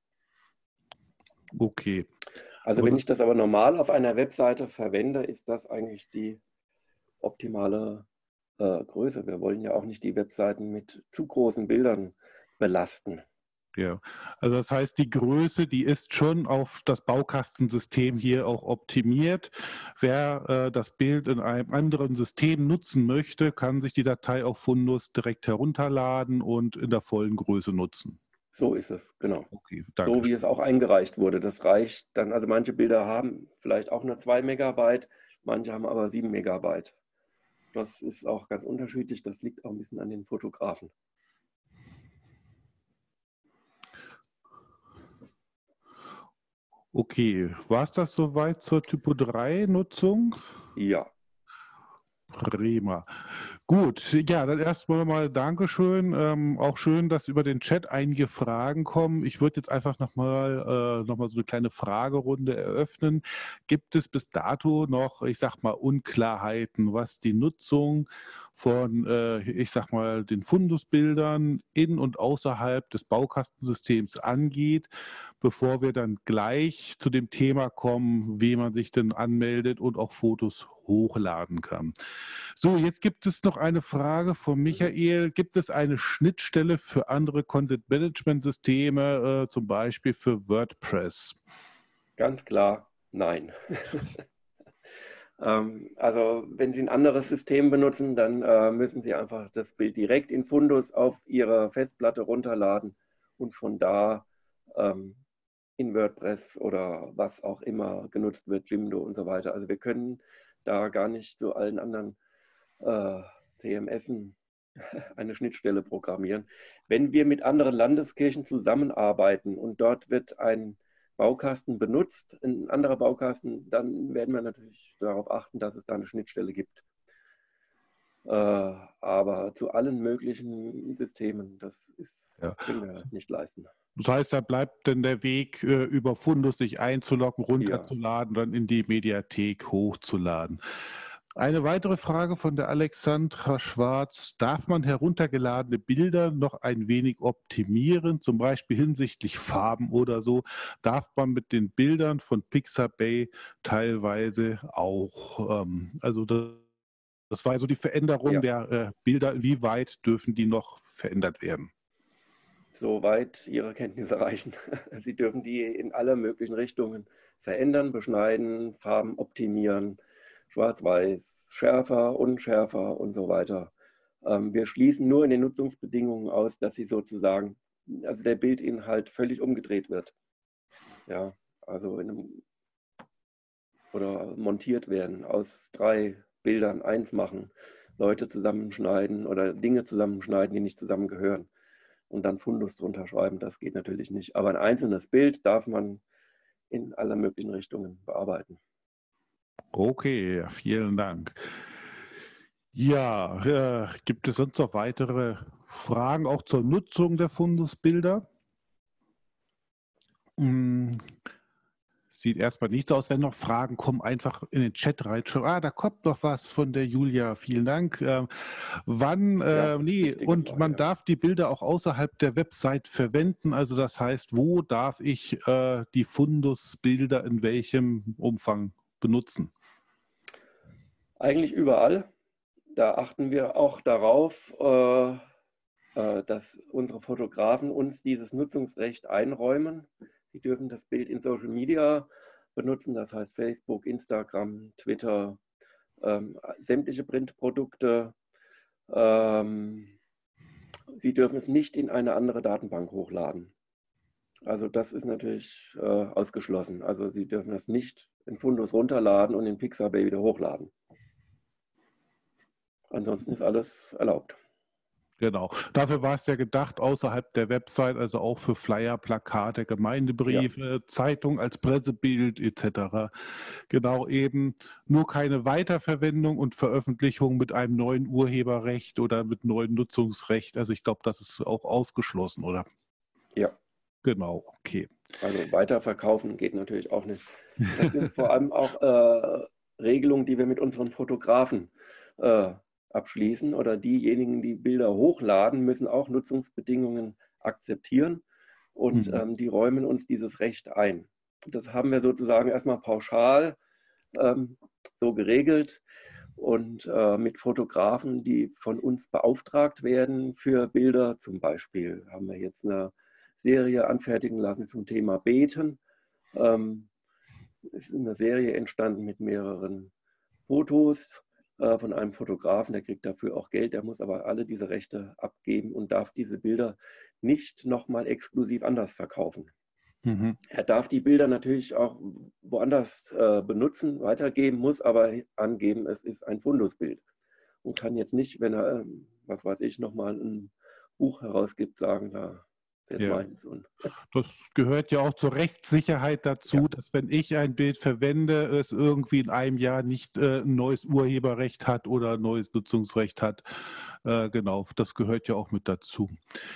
Okay. Also aber wenn ich das aber normal auf einer Webseite verwende, ist das eigentlich die optimale äh, Größe. Wir wollen ja auch nicht die Webseiten mit zu großen Bildern belasten. Ja, also das heißt, die Größe, die ist schon auf das Baukastensystem hier auch optimiert. Wer äh, das Bild in einem anderen System nutzen möchte, kann sich die Datei auf Fundus direkt herunterladen und in der vollen Größe nutzen. So ist es, genau. Okay, danke. So wie es auch eingereicht wurde. Das reicht dann, also manche Bilder haben vielleicht auch nur zwei Megabyte, manche haben aber sieben Megabyte. Das ist auch ganz unterschiedlich, das liegt auch ein bisschen an den Fotografen. Okay, war es das soweit zur Typo drei Nutzung? Ja, Prima. Gut, ja, dann erstmal mal Dankeschön. Ähm, auch schön, dass über den Chat einige Fragen kommen. Ich würde jetzt einfach nochmal äh, noch mal so eine kleine Fragerunde eröffnen. Gibt es bis dato noch, ich sag mal, Unklarheiten, was die Nutzung von, äh, ich sag mal, den Fundusbildern in und außerhalb des Baukastensystems angeht, bevor wir dann gleich zu dem Thema kommen, wie man sich denn anmeldet und auch Fotos hochladen kann? So, jetzt gibt es noch eine Frage von Michael. Gibt es eine Schnittstelle für andere Content-Management-Systeme, äh, zum Beispiel für WordPress? Ganz klar, nein. ähm, also wenn Sie ein anderes System benutzen, dann äh, müssen Sie einfach das Bild direkt in Fundus auf Ihre Festplatte runterladen und von da ähm, in WordPress oder was auch immer genutzt wird, Jimdo und so weiter. Also wir können da gar nicht zu allen anderen äh, C M Sen eine Schnittstelle programmieren. Wenn wir mit anderen Landeskirchen zusammenarbeiten und dort wird ein Baukasten benutzt, ein anderer Baukasten, dann werden wir natürlich darauf achten, dass es da eine Schnittstelle gibt. Äh, aber zu allen möglichen Systemen, das ist, Ja. können wir nicht leisten. Das heißt, da bleibt dann der Weg, äh, über Fundus sich einzuloggen, runterzuladen, ja, dann in die Mediathek hochzuladen. Eine weitere Frage von der Alexandra Schwarz. Darf man heruntergeladene Bilder noch ein wenig optimieren, zum Beispiel hinsichtlich Farben oder so? Darf man mit den Bildern von Pixabay teilweise auch, ähm, also das, das war also die Veränderung Ja. der äh, Bilder. Wie weit dürfen die noch verändert werden? Soweit Ihre Kenntnisse reichen. Sie dürfen die in alle möglichen Richtungen verändern, beschneiden, Farben optimieren, schwarz-weiß, schärfer, unschärfer und so weiter. Ähm, wir schließen nur in den Nutzungsbedingungen aus, dass sie sozusagen, also der Bildinhalt völlig umgedreht wird. Ja, also in einem, oder montiert werden, aus drei Bildern eins machen, Leute zusammenschneiden oder Dinge zusammenschneiden, die nicht zusammengehören und dann Fundus drunter schreiben, das geht natürlich nicht. Aber ein einzelnes Bild darf man in aller möglichen Richtungen bearbeiten. Okay, vielen Dank. Ja, äh, gibt es sonst noch weitere Fragen auch zur Nutzung der Fundusbilder? Hm, sieht erstmal nichts aus. Wenn noch Fragen kommen, einfach in den Chat reinschauen. Ah, da kommt noch was von der Julia. Vielen Dank. Ähm, wann, äh, Ja, nee, und Frage, man ja. darf die Bilder auch außerhalb der Website verwenden. Also das heißt, wo darf ich äh, die Fundusbilder in welchem Umfang benutzen? Eigentlich überall. Da achten wir auch darauf, äh, äh, dass unsere Fotografen uns dieses Nutzungsrecht einräumen. Sie dürfen das Bild in Social Media benutzen, das heißt Facebook, Instagram, Twitter, ähm, sämtliche Printprodukte. Ähm, Sie dürfen es nicht in eine andere Datenbank hochladen. Also das ist natürlich äh, ausgeschlossen. Also Sie dürfen das nicht in Fundus runterladen und in Pixabay wieder hochladen. Ansonsten ist alles erlaubt. Genau. Dafür war es ja gedacht, außerhalb der Website, also auch für Flyer, Plakate, Gemeindebriefe, ja, Zeitung als Pressebild et cetera. Genau, eben nur keine Weiterverwendung und Veröffentlichung mit einem neuen Urheberrecht oder mit neuem Nutzungsrecht. Also ich glaube, das ist auch ausgeschlossen, oder? Ja. Genau, okay. Also weiterverkaufen geht natürlich auch nicht. Das sind vor allem auch äh, Regelungen, die wir mit unseren Fotografen äh, abschließen, oder diejenigen, die Bilder hochladen, müssen auch Nutzungsbedingungen akzeptieren und Mhm. ähm, die räumen uns dieses Recht ein. Das haben wir sozusagen erstmal pauschal ähm, so geregelt und äh, mit Fotografen, die von uns beauftragt werden für Bilder. Zum Beispiel haben wir jetzt eine Serie anfertigen lassen zum Thema Beten. Ähm, es ist eine Serie entstanden mit mehreren Fotos äh, von einem Fotografen, der kriegt dafür auch Geld, der muss aber alle diese Rechte abgeben und darf diese Bilder nicht nochmal exklusiv anders verkaufen. Mhm. Er darf die Bilder natürlich auch woanders äh, benutzen, weitergeben, muss aber angeben, es ist ein Fundusbild und kann jetzt nicht, wenn er, was weiß ich, nochmal ein Buch herausgibt, sagen, da Das, Ja. meins. Und Das gehört ja auch zur Rechtssicherheit dazu, ja. dass wenn ich ein Bild verwende, es irgendwie in einem Jahr nicht äh, ein neues Urheberrecht hat oder ein neues Nutzungsrecht hat. Äh, genau, das gehört ja auch mit dazu.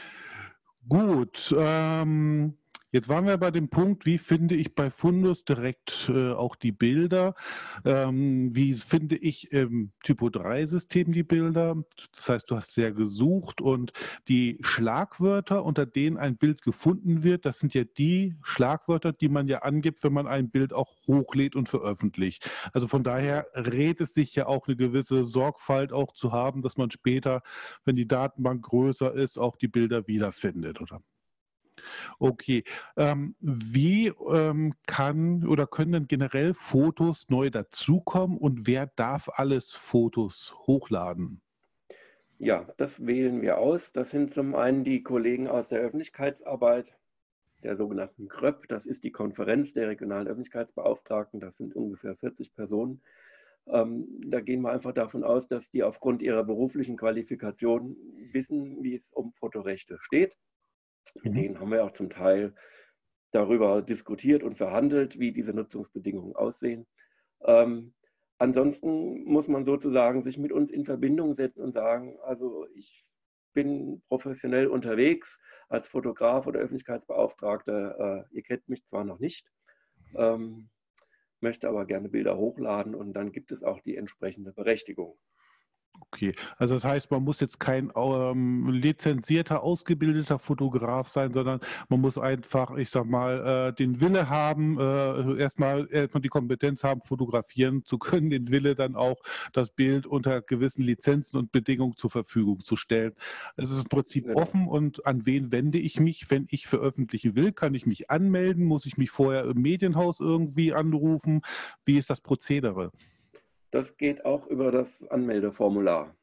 Gut, ähm, jetzt waren wir bei dem Punkt, wie finde ich bei Fundus direkt äh, auch die Bilder? Ähm, wie finde ich im Typo drei System die Bilder? Das heißt, du hast ja gesucht und die Schlagwörter, unter denen ein Bild gefunden wird, das sind ja die Schlagwörter, die man ja angibt, wenn man ein Bild auch hochlädt und veröffentlicht. Also von daher rät es sich ja auch eine gewisse Sorgfalt auch zu haben, dass man später, wenn die Datenbank größer ist, auch die Bilder wiederfindet, oder? Okay. Ähm, wie ähm, kann oder können denn generell Fotos neu dazukommen und wer darf alles Fotos hochladen? Ja, das wählen wir aus. Das sind zum einen die Kollegen aus der Öffentlichkeitsarbeit, der sogenannten K R Ö P. Das ist die Konferenz der regionalen Öffentlichkeitsbeauftragten. Das sind ungefähr vierzig Personen. Ähm, da gehen wir einfach davon aus, dass die aufgrund ihrer beruflichen Qualifikation wissen, wie es um Fotorechte steht. Mit Mhm. denen haben wir auch zum Teil darüber diskutiert und verhandelt, wie diese Nutzungsbedingungen aussehen. Ähm, ansonsten muss man sozusagen sich mit uns in Verbindung setzen und sagen, also ich bin professionell unterwegs als Fotograf oder Öffentlichkeitsbeauftragter. Äh, ihr kennt mich zwar noch nicht, ähm, möchte aber gerne Bilder hochladen und dann gibt es auch die entsprechende Berechtigung. Okay, also das heißt, man muss jetzt kein ähm, lizenzierter, ausgebildeter Fotograf sein, sondern man muss einfach, ich sag mal, äh, den Wille haben, äh, erstmal, erstmal die Kompetenz haben, fotografieren zu können, den Wille dann auch, das Bild unter gewissen Lizenzen und Bedingungen zur Verfügung zu stellen. Es ist im Prinzip Genau. offen und an wen wende ich mich, wenn ich veröffentlichen will? Kann ich mich anmelden? Muss ich mich vorher im Medienhaus irgendwie anrufen? Wie ist das Prozedere? Das geht auch über das Anmeldeformular.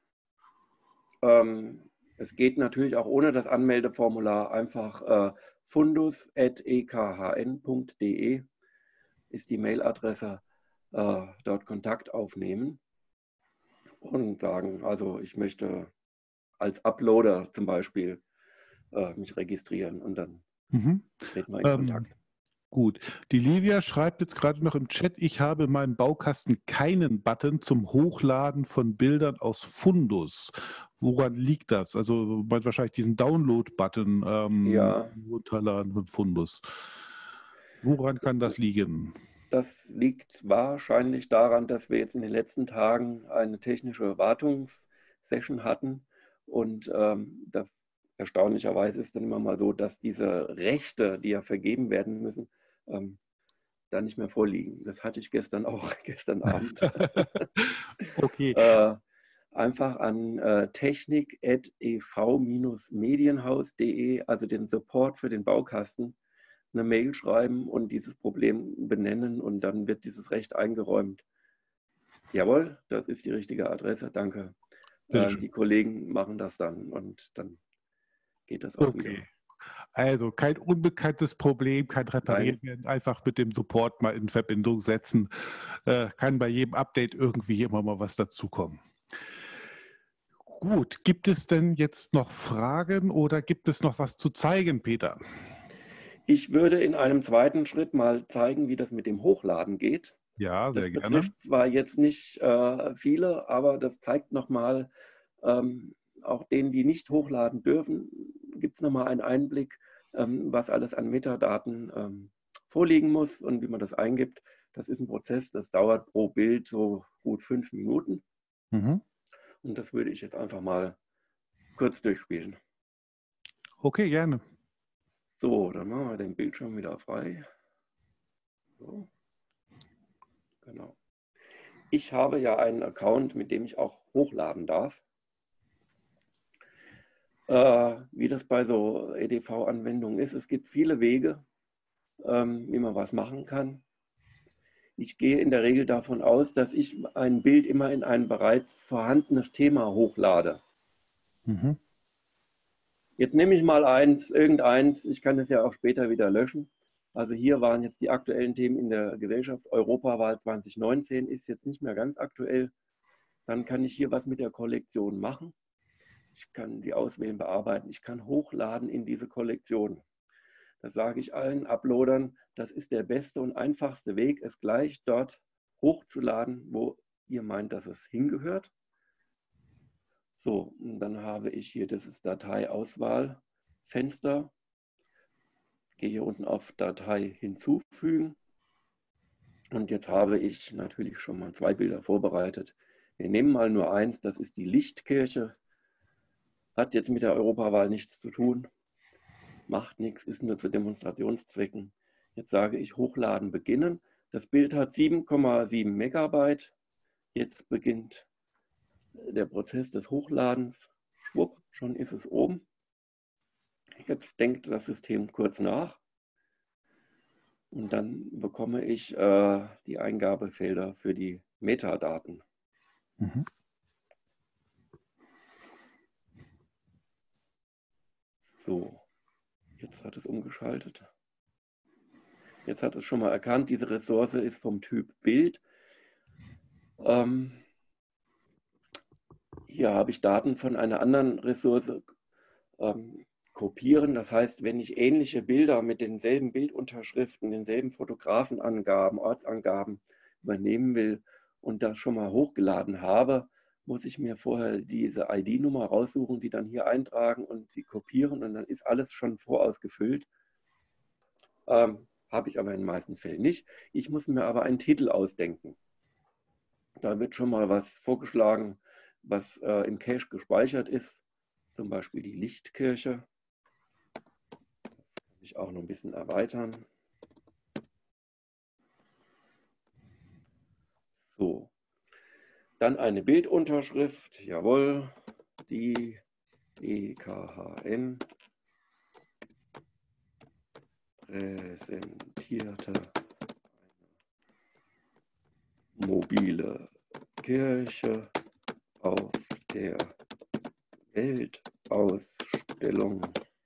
Ähm, es geht natürlich auch ohne das Anmeldeformular. Einfach äh, fundus at e k h n punkt d e ist die Mailadresse. Äh, dort Kontakt aufnehmen und sagen, also ich möchte als Uploader zum Beispiel äh, mich registrieren und dann Mhm. treten wir in Ähm, Kontakt. Gut, die Livia schreibt jetzt gerade noch im Chat, ich habe in meinem Baukasten keinen Button zum Hochladen von Bildern aus Fundus. Woran liegt das? Also man hat wahrscheinlich diesen Download-Button ähm, Ja, runterladen von Fundus. Woran kann das liegen? das liegt wahrscheinlich daran, dass wir jetzt in den letzten Tagen eine technische Wartungssession hatten und ähm, da, erstaunlicherweise ist dann immer mal so, dass diese Rechte, die ja vergeben werden müssen, ähm, da nicht mehr vorliegen. Das hatte ich gestern auch, gestern Abend. Okay. äh, einfach an äh, technik at e v medienhaus punkt de, also den Support für den Baukasten, eine Mail schreiben und dieses Problem benennen und dann wird dieses Recht eingeräumt. Jawohl, das ist die richtige Adresse, danke. Äh, die Kollegen machen das dann und dann geht das auch wieder. Okay. Also kein unbekanntes Problem, kann repariert werden, einfach mit dem Support mal in Verbindung setzen. Äh, kann bei jedem Update irgendwie immer mal was dazukommen. Gut, gibt es denn jetzt noch Fragen oder gibt es noch was zu zeigen, Peter? Ich würde in einem zweiten Schritt mal zeigen, wie das mit dem Hochladen geht. Ja, sehr Das gerne. betrifft zwar jetzt nicht äh, viele, aber das zeigt nochmal, ähm, auch denen, die nicht hochladen dürfen, gibt es nochmal einen Einblick, ähm, was alles an Metadaten ähm, vorliegen muss und wie man das eingibt. Das ist ein Prozess, das dauert pro Bild so gut fünf Minuten. Mhm. Und das würde ich jetzt einfach mal kurz durchspielen. Okay, gerne. So, dann machen wir den Bildschirm wieder frei. So. Genau. Ich habe ja einen Account, mit dem ich auch hochladen darf. Äh, wie das bei so E D V-Anwendungen ist. Es gibt viele Wege, ähm, wie man was machen kann. Ich gehe in der Regel davon aus, dass ich ein Bild immer in ein bereits vorhandenes Thema hochlade. Mhm. Jetzt nehme ich mal eins, irgendeins, ich kann es ja auch später wieder löschen. Also hier waren jetzt die aktuellen Themen in der Gesellschaft. Europawahl zwanzig neunzehn ist jetzt nicht mehr ganz aktuell. Dann kann ich hier was mit der Kollektion machen. Ich kann die auswählen, bearbeiten. Ich kann hochladen in diese Kollektion. Das sage ich allen Uploadern, das ist der beste und einfachste Weg, es gleich dort hochzuladen, wo ihr meint, dass es hingehört. So, und dann habe ich hier dieses Dateiauswahlfenster. Gehe hier unten auf Datei hinzufügen. Und jetzt habe ich natürlich schon mal zwei Bilder vorbereitet. Wir nehmen mal nur eins, das ist die Lichtkirche. Hat jetzt mit der Europawahl nichts zu tun. Macht nichts, ist nur zu Demonstrationszwecken. Jetzt sage ich Hochladen beginnen. Das Bild hat sieben Komma sieben Megabyte. Jetzt beginnt der Prozess des Hochladens. Schwupp, schon ist es oben. Jetzt denkt das System kurz nach. Und dann bekomme ich äh, die Eingabefelder für die Metadaten. Mhm. So, jetzt hat es umgeschaltet. Jetzt hat es schon mal erkannt, diese Ressource ist vom Typ Bild. Ähm, hier habe ich Daten von einer anderen Ressource ähm, kopieren. Das heißt, wenn ich ähnliche Bilder mit denselben Bildunterschriften, denselben Fotografenangaben, Ortsangaben übernehmen will und das schon mal hochgeladen habe, muss ich mir vorher diese I D-Nummer raussuchen, die dann hier eintragen und sie kopieren und dann ist alles schon vorausgefüllt. Ähm, habe ich aber in den meisten Fällen nicht. Ich muss mir aber einen Titel ausdenken. Da wird schon mal was vorgeschlagen, was äh, im Cache gespeichert ist. Zum Beispiel die Lichtkirche. Das kann ich auch noch ein bisschen erweitern. So. Dann eine Bildunterschrift. Jawohl. Die E K H N präsentierte eine mobile Kirche auf der Weltausstellung.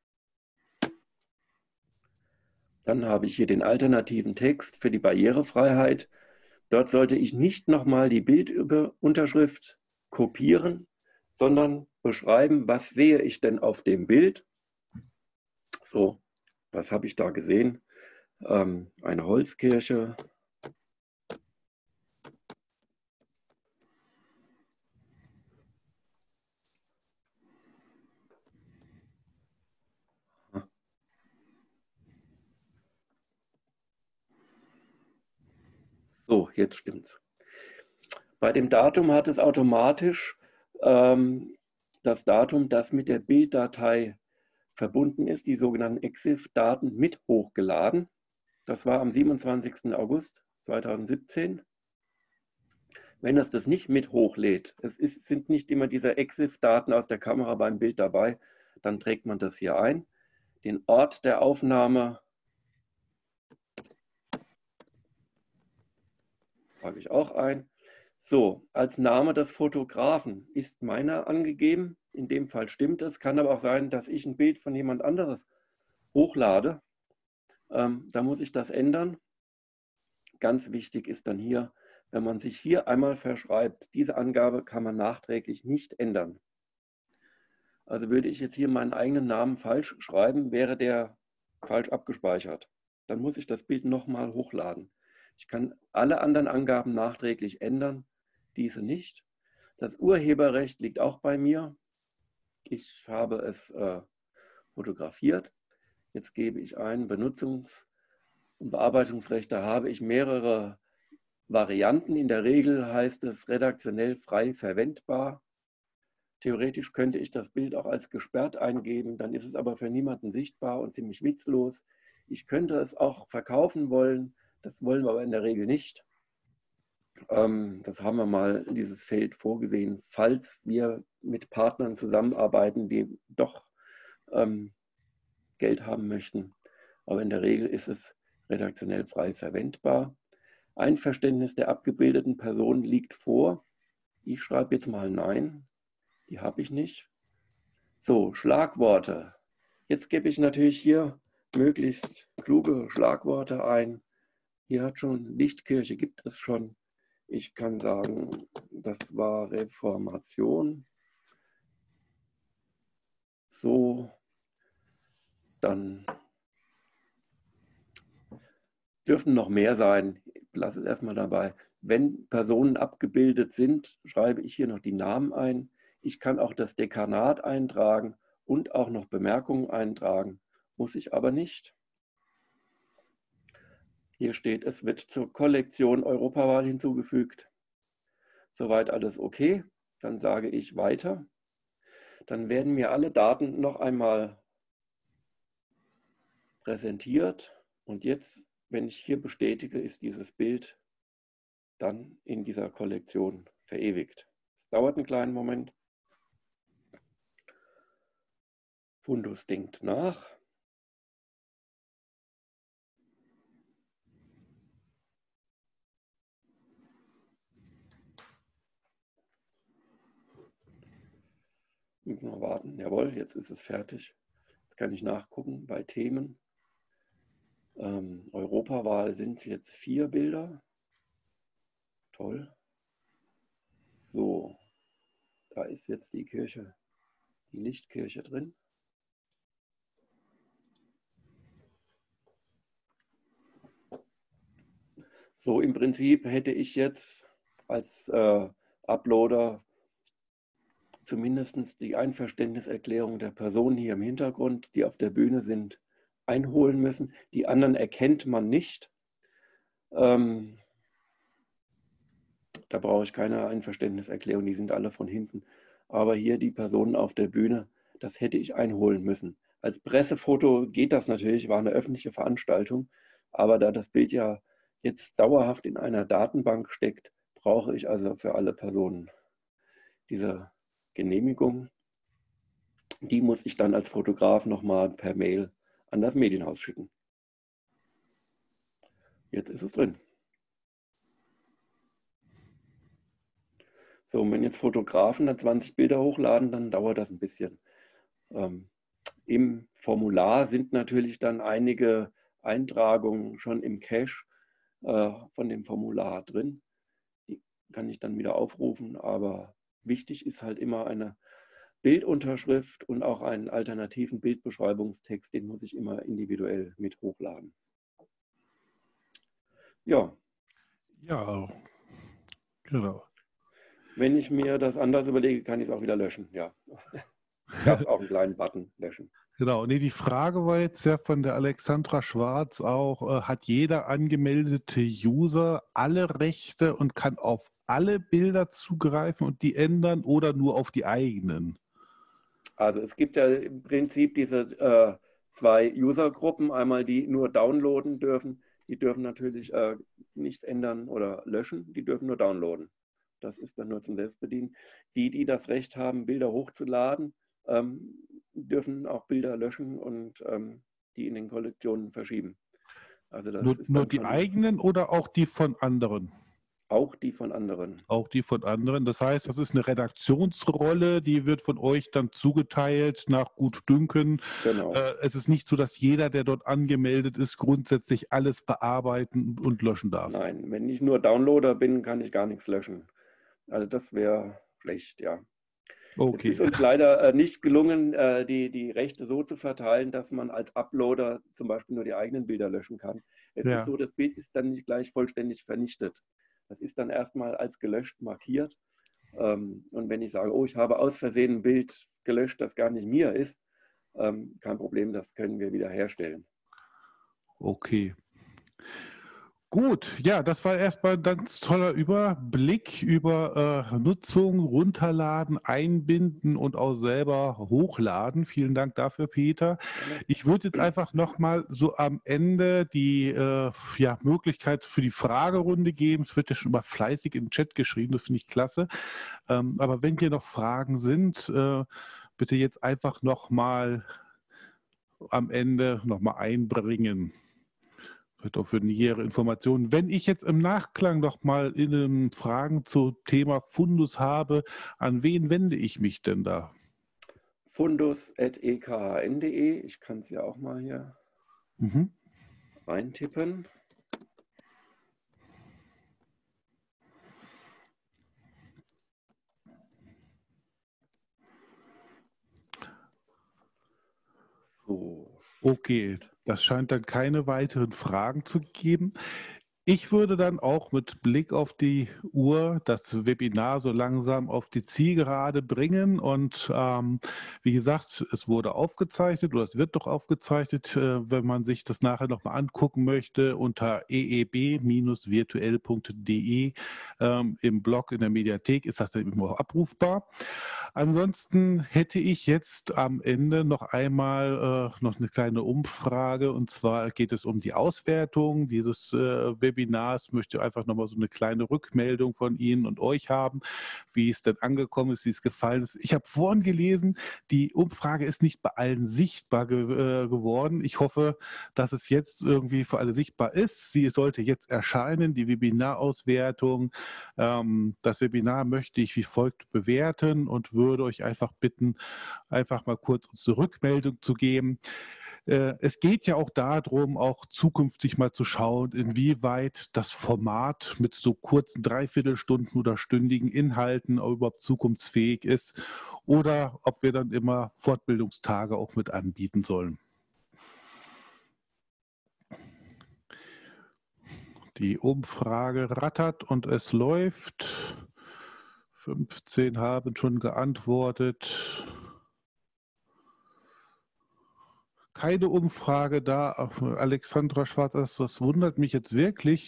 Dann habe ich hier den alternativen Text für die Barrierefreiheit. Dort sollte ich nicht nochmal die Bildunterschrift kopieren, sondern beschreiben, was sehe ich denn auf dem Bild. So, was habe ich da gesehen? Ähm, eine Holzkirche. So, jetzt stimmt's. Bei dem Datum hat es automatisch ähm, das Datum, das mit der Bilddatei verbunden ist, die sogenannten EXIF-Daten mit hochgeladen. Das war am siebenundzwanzigsten August zweitausendsiebzehn. Wenn es das nicht mit hochlädt, es ist, sind nicht immer diese EXIF-Daten aus der Kamera beim Bild dabei, dann trägt man das hier ein. Den Ort der Aufnahme trage ich auch ein. So, als Name des Fotografen ist meiner angegeben. In dem Fall stimmt es. Kann aber auch sein, dass ich ein Bild von jemand anderes hochlade. Ähm, da muss ich das ändern. Ganz wichtig ist dann hier, wenn man sich hier einmal verschreibt, diese Angabe kann man nachträglich nicht ändern. Also würde ich jetzt hier meinen eigenen Namen falsch schreiben, wäre der falsch abgespeichert. Dann muss ich das Bild nochmal hochladen. Ich kann alle anderen Angaben nachträglich ändern, diese nicht. Das Urheberrecht liegt auch bei mir. Ich habe es äh, fotografiert. Jetzt gebe ich ein, Benutzungs- und Bearbeitungsrechte habe ich mehrere Varianten. In der Regel heißt es redaktionell frei verwendbar. Theoretisch könnte ich das Bild auch als gesperrt eingeben, dann ist es aber für niemanden sichtbar und ziemlich witzlos. Ich könnte es auch verkaufen wollen, das wollen wir aber in der Regel nicht. Ähm, das haben wir mal in dieses Feld vorgesehen, falls wir mit Partnern zusammenarbeiten, die doch ähm, Geld haben möchten. Aber in der Regel ist es redaktionell frei verwendbar. Einverständnis der abgebildeten Person liegt vor. Ich schreibe jetzt mal Nein. Die habe ich nicht. So, Schlagworte. Jetzt gebe ich natürlich hier möglichst kluge Schlagworte ein. Hier hat schon Lichtkirche, gibt es schon. Ich kann sagen, das war Reformation. So, dann dürfen noch mehr sein. Ich lasse es erstmal dabei. Wenn Personen abgebildet sind, schreibe ich hier noch die Namen ein. Ich kann auch das Dekanat eintragen und auch noch Bemerkungen eintragen. Muss ich aber nicht. Hier steht, es wird zur Kollektion Europawahl hinzugefügt. Soweit alles okay. Dann sage ich weiter. Dann werden mir alle Daten noch einmal präsentiert. Und jetzt, wenn ich hier bestätige, ist dieses Bild dann in dieser Kollektion verewigt. Es dauert einen kleinen Moment. Fundus denkt nach. Müssen wir warten. Jawohl, jetzt ist es fertig. Jetzt kann ich nachgucken bei Themen. Ähm, Europawahl sind es jetzt vier Bilder. Toll. So, da ist jetzt die Kirche, die Lichtkirche drin. So, im Prinzip hätte ich jetzt als äh, Uploader zumindest die Einverständniserklärung der Personen hier im Hintergrund, die auf der Bühne sind, einholen müssen. Die anderen erkennt man nicht. Ähm, da brauche ich keine Einverständniserklärung, die sind alle von hinten. Aber hier die Personen auf der Bühne, das hätte ich einholen müssen. Als Pressefoto geht das natürlich, war eine öffentliche Veranstaltung. Aber da das Bild ja jetzt dauerhaft in einer Datenbank steckt, brauche ich also für alle Personen diese Genehmigung. Die muss ich dann als Fotograf nochmal per Mail an das Medienhaus schicken. Jetzt ist es drin. So, und wenn jetzt Fotografen dann zwanzig Bilder hochladen, dann dauert das ein bisschen. Ähm, Im Formular sind natürlich dann einige Eintragungen schon im Cache äh, von dem Formular drin. Die kann ich dann wieder aufrufen, aber wichtig ist halt immer eine Bildunterschrift und auch einen alternativen Bildbeschreibungstext, den muss ich immer individuell mit hochladen. Ja. Ja, genau. Wenn ich mir das anders überlege, kann ich es auch wieder löschen. Ja. Gab es auch einen kleinen Button, löschen. Genau, nee, die Frage war jetzt ja von der Alexandra Schwarz auch, äh, hat jeder angemeldete User alle Rechte und kann auf alle Bilder zugreifen und die ändern oder nur auf die eigenen? Also es gibt ja im Prinzip diese äh, zwei Usergruppen, einmal die nur downloaden dürfen, die dürfen natürlich äh, nichts ändern oder löschen, die dürfen nur downloaden. Das ist dann nur zum Selbstbedienen. Die, die das Recht haben, Bilder hochzuladen, ähm, dürfen auch Bilder löschen und ähm, die in den Kollektionen verschieben. Also das Nur, ist nur dann die schon eigenen oder auch die von anderen? auch die von anderen. Auch die von anderen. Das heißt, das ist eine Redaktionsrolle, die wird von euch dann zugeteilt nach Gutdünken. Genau. Äh, es ist nicht so, dass jeder, der dort angemeldet ist, grundsätzlich alles bearbeiten und löschen darf. Nein, wenn ich nur Downloader bin, kann ich gar nichts löschen. Also das wäre schlecht, ja. Okay. Es ist uns leider äh, nicht gelungen, äh, die, die Rechte so zu verteilen, dass man als Uploader zum Beispiel nur die eigenen Bilder löschen kann. Es Ja. ist so, das Bild ist dann nicht gleich vollständig vernichtet. Das ist dann erstmal als gelöscht markiert. Ähm, und wenn ich sage, oh, ich habe aus Versehen ein Bild gelöscht, das gar nicht mir ist, ähm, kein Problem, das können wir wieder herstellen. Okay. Gut, ja, das war erstmal ein ganz toller Überblick über äh, Nutzung, runterladen, einbinden und auch selber hochladen. Vielen Dank dafür, Peter. Ich würde jetzt einfach nochmal so am Ende die äh, ja, Möglichkeit für die Fragerunde geben. Es wird ja schon mal fleißig im Chat geschrieben, das finde ich klasse. Ähm, aber wenn hier noch Fragen sind, äh, bitte jetzt einfach nochmal am Ende nochmal einbringen. Vielleicht auch für nähere Informationen. Wenn ich jetzt im Nachklang noch mal in Fragen zum Thema Fundus habe, an wen wende ich mich denn da? fundus at e k h n punkt de. Ich kann es ja auch mal hier Mhm. reintippen. So. Okay, das scheint dann keine weiteren Fragen zu geben. Ich würde dann auch mit Blick auf die Uhr das Webinar so langsam auf die Zielgerade bringen. Und ähm, wie gesagt, es wurde aufgezeichnet oder es wird doch aufgezeichnet, äh, wenn man sich das nachher nochmal angucken möchte, unter e e b Bindestrich virtuell Punkt de ähm, im Blog in der Mediathek ist das dann immer auch abrufbar. Ansonsten hätte ich jetzt am Ende noch einmal äh, noch eine kleine Umfrage, und zwar geht es um die Auswertung dieses äh, Webinars. Ich möchte einfach nochmal so eine kleine Rückmeldung von Ihnen und euch haben, wie es denn angekommen ist, wie es gefallen ist. Ich habe vorhin gelesen, die Umfrage ist nicht bei allen sichtbar ge äh, geworden. Ich hoffe, dass es jetzt irgendwie für alle sichtbar ist. Sie sollte jetzt erscheinen, die Webinarauswertung. Ähm, das Webinar möchte ich wie folgt bewerten und würde euch einfach bitten, einfach mal kurz uns eine Rückmeldung zu geben. Äh, es geht ja auch darum, auch zukünftig mal zu schauen, inwieweit das Format mit so kurzen Dreiviertelstunden oder stündigen Inhalten auch überhaupt zukunftsfähig ist oder ob wir dann immer Fortbildungstage auch mit anbieten sollen. Die Umfrage rattert und es läuft. fünfzehn haben schon geantwortet. Keine Umfrage da. Alexandra Schwarz, das wundert mich jetzt wirklich.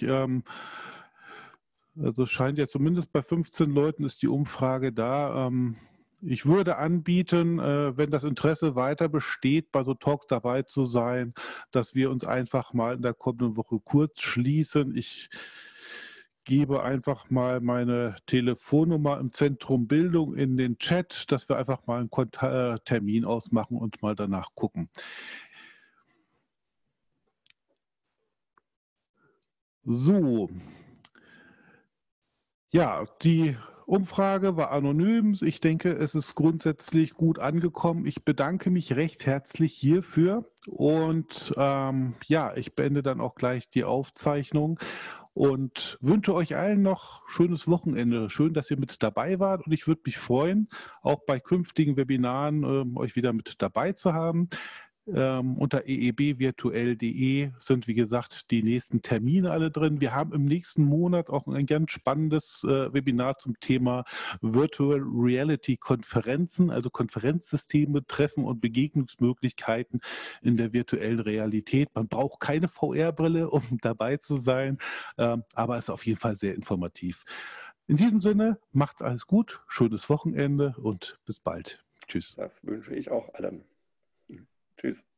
Also es scheint ja zumindest bei fünfzehn Leuten ist die Umfrage da. Ich würde anbieten, wenn das Interesse weiter besteht, bei so Talks dabei zu sein, dass wir uns einfach mal in der kommenden Woche kurz schließen. Ich gebe einfach mal meine Telefonnummer im Zentrum Bildung in den Chat, dass wir einfach mal einen Termin ausmachen und mal danach gucken. So. Ja, die Umfrage war anonym. Ich denke, es ist grundsätzlich gut angekommen. Ich bedanke mich recht herzlich hierfür und ähm, ja, ich beende dann auch gleich die Aufzeichnung und wünsche euch allen noch schönes Wochenende. Schön, dass ihr mit dabei wart und ich würde mich freuen, auch bei künftigen Webinaren äh, euch wieder mit dabei zu haben. Ähm, unter e e b virtuell Punkt de sind, wie gesagt, die nächsten Termine alle drin. Wir haben im nächsten Monat auch ein ganz spannendes äh, Webinar zum Thema Virtual Reality Konferenzen, also Konferenzsysteme, Treffen und Begegnungsmöglichkeiten in der virtuellen Realität. Man braucht keine V R-Brille, um dabei zu sein, ähm, aber es ist auf jeden Fall sehr informativ. In diesem Sinne, macht alles gut, schönes Wochenende und bis bald. Tschüss. Das wünsche ich auch allen. Tschüss.